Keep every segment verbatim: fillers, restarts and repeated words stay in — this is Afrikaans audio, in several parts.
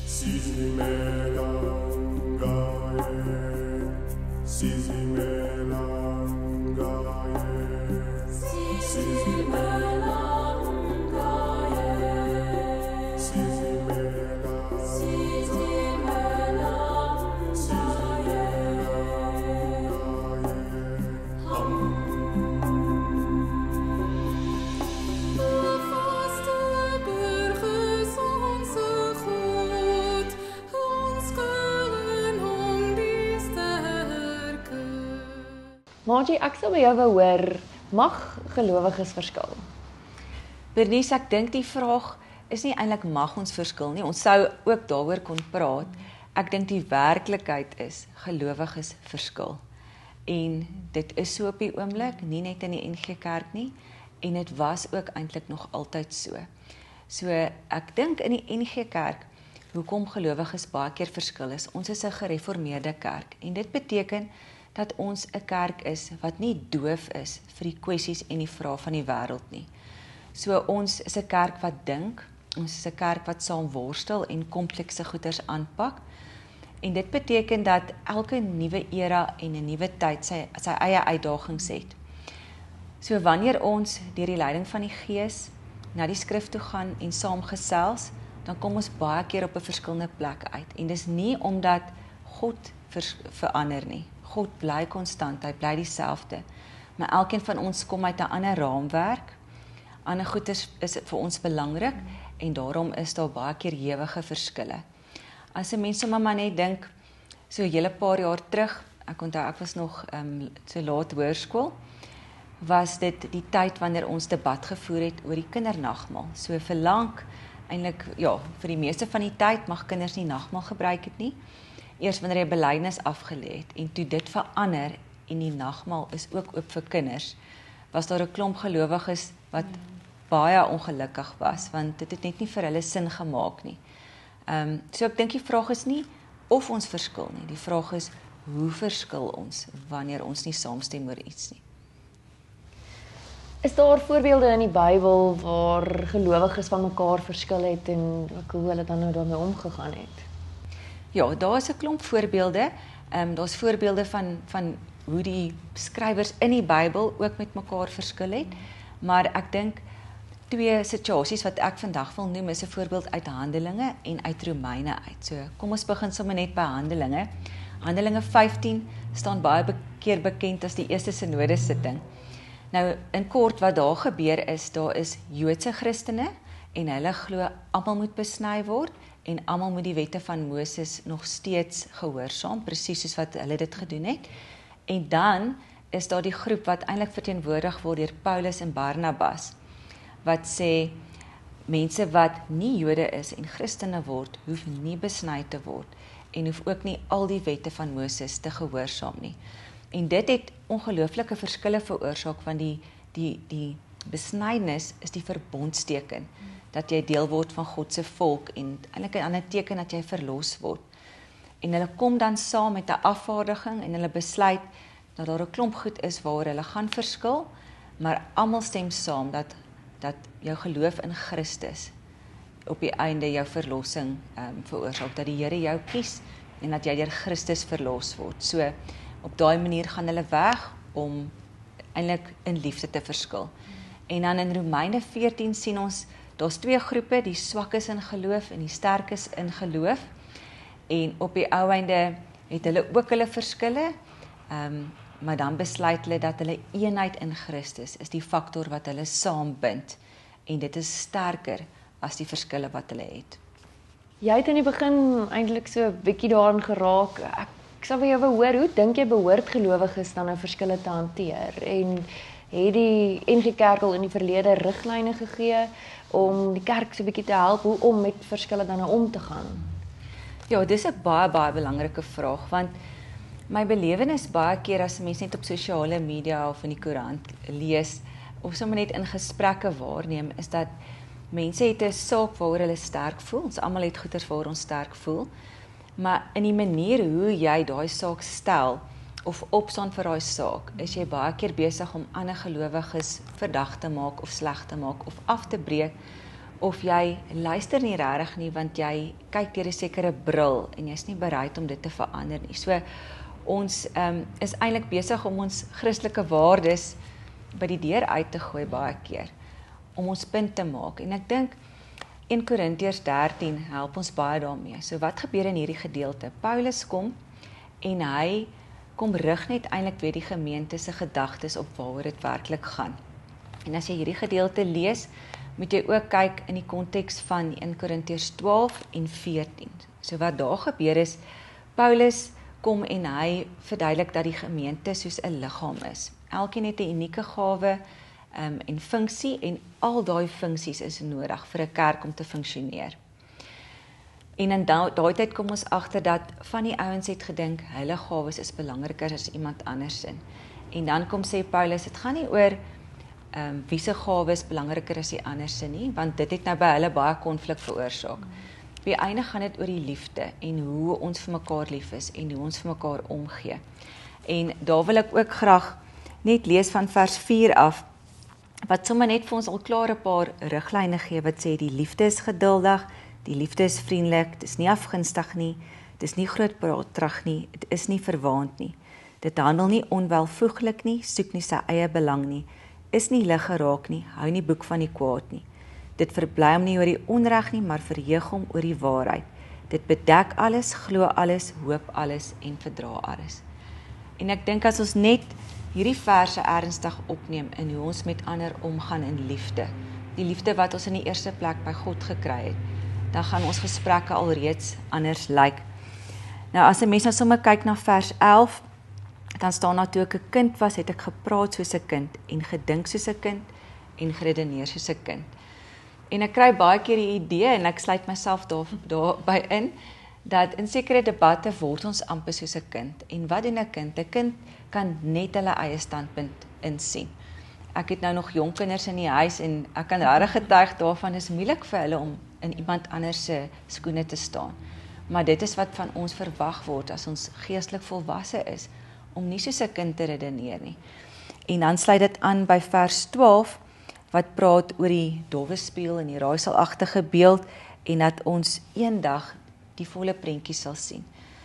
Margie, ek sal by jou wou hoor, mag gelowiges verskil? Bernice, ek dink die vraag is nie eintlik mag ons verskil nie. Ons sou ook daaroor kon praat. Ek dink die werklikheid is gelowiges verskil. En dit is so op die oomblik, nie net in die N G Kerk nie, en dit was ook eintlik nog altyd so. So ek dink in die N G Kerk, hoekom gelowiges baie keer verskil is, ons is 'n gereformeerde kerk, en dit beteken dat ons 'n kerk is wat nie doof is vir die kwessies en die vrae van die wêreld nie. So ons is 'n kerk wat dink, ons is 'n kerk wat saam worstel en komplekse goeders aanpak. En dit beteken dat elke nuwe era en 'n nuwe tyd sy sy eie uitdagings het. So wanneer ons deur die leiding van die Gees na die skrif toe gaan en saam gesels, dan kom ons baie keer op 'n verskillende plek uit. En dis nie omdat God vers, verander nie. God bly konstant, hy bly dieselfde. Maar elkeen van ons kom uit 'n ander raamwerk. Ander goed is, is vir ons belangrik en daarom is daar baie keer ewige verskille. As 'n mens sommer maar net dink, so 'n hele paar jaar terug, ek onthou ek was nog um, so laat hoërskool, was dit die tyd wanneer ons debat gevoer het oor die kindernagmaal. So vir lank, eintlik ja, vir die meeste van die tyd mag kinders nie nagmaal gebruik het nie. Eers wanneer jy belydenis afgelê het en toe dit verander en die nagmaal is ook oop vir kinders, was daar 'n klomp gelowiges wat ja. baie ongelukkig was, want dit het net nie vir hulle sin gemaak nie. Um, so ek dink die vraag is nie of ons verskil nie, die vraag is hoe verskil ons wanneer ons nie saamstem oor iets nie. Is daar voorbeelde in die Bybel waar gelowiges van mekaar verskil het en hoe hulle dan nou daarmee omgegaan het? Ja, daar is 'n klomp voorbeelde. Um, daar's voorbeelde van, van hoe die skrywers in die Bybel ook met mekaar verskil het, maar ek dink twee situasies wat ek vandag wil noem is 'n voorbeeld uit Handelinge en uit Romeine uit. So kom ons begin sommer net by Handelinge. Handelinge vyftien staan baie keer bekend as die eerste sinodesitting. Nou in kort wat daar gebeur is, daar is Joodse Christene en hulle glo almal moet besny word en almal moet die wette van Moses nog steeds gehoorsaam, presies soos wat hulle dit gedoen het. En dan is daar die groep wat eintlik verteenwoordig word deur Paulus en Barnabas, wat sê, mense wat nie Jode is en Christene word, hoef nie besny te word, en hoef ook nie al die wette van Moses te gehoorsaam nie. En dit het ongelooflike verskille veroorsaak, want die, die, die besnydenis is die verbondsteken, dat jy deel word van God se volk, en eintlik 'n ander teken dat jy verlos word. En hulle kom dan saam met 'n afvaardiging, en hulle besluit, dat daar 'n klomp goed is waar hulle gaan verskil, maar almal stem saam, dat dat jou geloof in Christus op die einde jou verlossing um, veroorsaak, dat die Here jou kies en dat jy deur Christus verlos word. So op daai manier gaan hulle weg om eintlik in liefde te verskil. En dan in Romeine veertien sien ons, daar's twee groepe, die swakkes in geloof en die sterkes in geloof. En op die ou einde het hulle ook hulle verskille, um, maar dan besluit hulle dat hulle eenheid in Christus is die faktor wat hulle saambind, en dit is sterker as die verskille wat hulle het. Jy het in die begin eintlik so 'n bietjie daarin geraak. Ek, ek sal by jou wil hoor, hoe dink jy behoort gelowiges dan nou verskille te hanteer? En het die N G Kerk al in die verlede riglyne gegee om die kerk so 'n bietjie te help hoe om met verskille dan nou om te gaan? Ja, dis 'n baie baie belangrike vraag, want my belewenis baie keer as mense net op sosiale media of in die koerant lees, of sommer net in gesprekke waarneem, is dat mense het 'n saak waaroor hulle sterk voel. Ons almal het goeters waaroor ons sterk voel, maar in die manier hoe jy daai saak stel of opstaan vir daai saak, is jy baie keer besig om ander gelowiges verdag te maak of sleg te maak of af te breek, of jy luister nie regtig nie want jy kyk deur 'n sekere bril en jy's nie bereid om dit te verander nie. So ons um, is eintlik besig om ons Christelike waardes by die deur uit te gooi baie keer om ons punt te maak. En ek dink Eerste Korintiërs dertien help ons baie daarmee. So wat gebeur in hierdie gedeelte? Paulus kom en hy kom rig net eintlik weer die gemeente se gedagtes op waaroor dit werklik gaan. En as jy hierdie gedeelte lees, moet jy ook kyk in die konteks van Eerste Korintiërs twaalf en veertien. So wat daar gebeur is, Paulus kom en hy verduidelik dat die gemeente soos 'n liggaam is. Elkeen het 'n unieke gawe um, en funksie en al daai funksies is nodig vir 'n kerk om te funksioneer. En in daai tyd kom ons agter dat van die ouens het gedink hulle gawes is belangriker as iemand anders se. En dan kom sê Paulus, dit gaan nie oor um, wie se gawes belangriker as die ander se nie, want dit het nou by hulle baie konflik veroorsaak. Op die einde gaan dit oor die liefde en hoe ons vir mekaar lief is en hoe ons vir mekaar omgee. En daar wil ek ook graag net lees van vers vier af, wat sommer net vir ons al klaar 'n paar riglyne gee, wat sê die liefde is geduldig, die liefde is vriendelik, dit is nie afgunstig nie, dit is nie grootpraterig nie, dit is nie verwaand nie. Dit handel nie onwelvoeglik nie, soek nie sy eie belang nie, is nie lig geraak nie, hou nie boek van die kwaad nie. Dit verbly hom nie oor die onreg nie, maar verheug hom oor die waarheid. Dit bedek alles, glo alles, hoop alles en verdra alles. En ek dink as ons net hierdie verse ernstig opneem in hoe ons met ander omgaan in liefde, die liefde wat ons in die eerste plek by God gekry het, dan gaan ons gesprekke alreeds anders lyk. Nou as 'n mens nou sommer kyk na vers elf, dan staan daar toe ek 'n kind was, het ek gepraat soos 'n kind en gedink soos 'n kind en geredeneer soos 'n kind. En ek kry baie keer die idee en ek sluit myself daar daarby in dat in sekere debatte word ons amper soos 'n kind. En wat doen 'n kind? 'n Kind kan net hulle eie standpunt insien. Ek het nou nog jong kinders in die huis en ek kan regtig getuig daarvan is moeilik vir hulle om in iemand anders se skoene te staan. Maar dit is wat van ons verwag word as ons geestelik volwasse is, om nie soos 'n kind te redeneer nie. En dan sluit dit aan by vers twaalf, wat praat oor die dowwe spieël en die raaiselagtige beeld, en dat ons eendag die volle prentjie sal sien.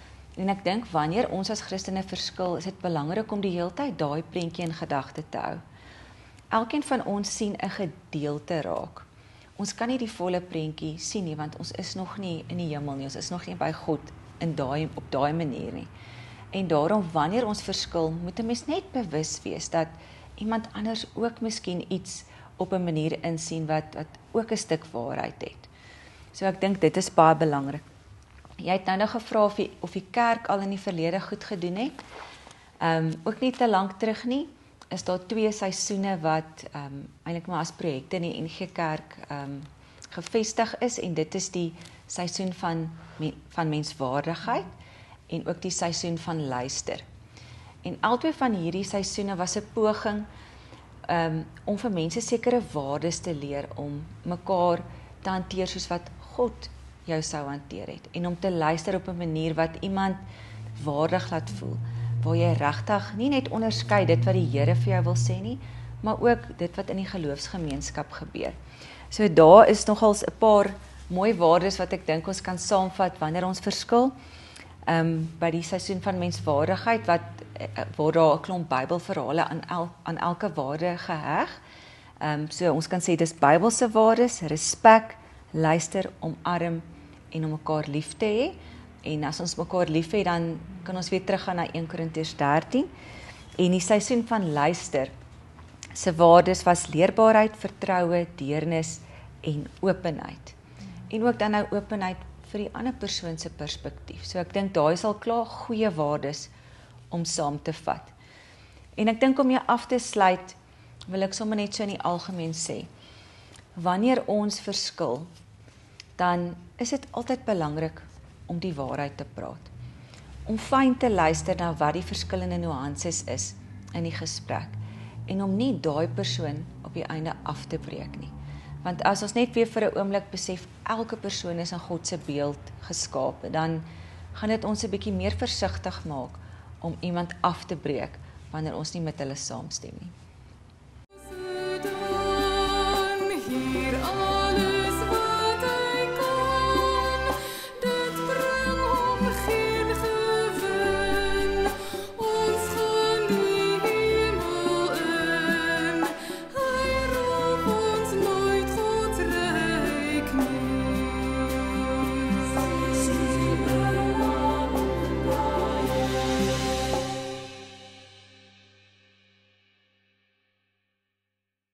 En ek dink, wanneer ons as Christene verskil, is dit belangrik om die hele tyd daai prentjie in gedagte te hou. Elkeen van ons sien 'n gedeelte raak. Ons kan nie die volle prentjie sien nie, want ons is nog nie in die hemel nie, ons is nog nie by God in daai op daai manier nie. En daarom, wanneer ons verskil, moet 'n mens net bewus wees dat iemand anders ook miskien iets op 'n manier insien wat, wat ook 'n stuk waarheid het. So ek dink dit is baie belangrik. Jy het nou nou gevra of die, of die kerk al in die verlede goed gedoen het. Um, ook nie te lank terug nie, is daar twee seisoene wat um, eintlik maar as projekte in die N G Kerk um, gevestig is, en dit is die seisoen van, van menswaardigheid en ook die seisoen van luister. En albei van hierdie seisoene was 'n poging um, om vir mense sekere waardes te leer, om mekaar te hanteer soos wat God jou sou hanteer het, en om te luister op 'n manier wat iemand waardig laat voel, waar jy regtig nie net onderskei dit wat die Here vir jou wil sê nie, maar ook dit wat in die geloofsgemeenskap gebeur. So daar is nogals 'n paar mooi waardes wat ek dink ons kan saamvat wanneer ons verskil. Um, by die seisoen van menswaardigheid, wat word daar 'n klomp Bybelverhale aan, el, aan elke waarde geheg. Um, so ons kan sê dis Bybelse waardes, respek, luister, omarm en om mekaar lief te hê. En as ons mekaar lief het, dan kan ons weer teruggaan na Eerste Korintiërs dertien. En die seisoen van luister se waardes was leerbaarheid, vertroue, deernis en openheid. En ook dan nou openheid vir die ander persoon se perspektief. So ek dink daai is al klaar goeie waardes om saam te vat. En ek dink om jou af te sluit, wil ek sommer net so in die algemeen sê, wanneer ons verskil, dan is dit altyd belangrik om die waarheid te praat. Om fyn te luister na wat die verskillende nuances is in die gesprek, en om nie daai persoon op die einde af te breek nie. Want as ons net weer vir 'n oomblik besef, elke persoon is in God se beeld geskape, dan gaan dit ons 'n bietjie meer versigtig maak om iemand af te breek wanneer ons nie met hulle saamstem nie.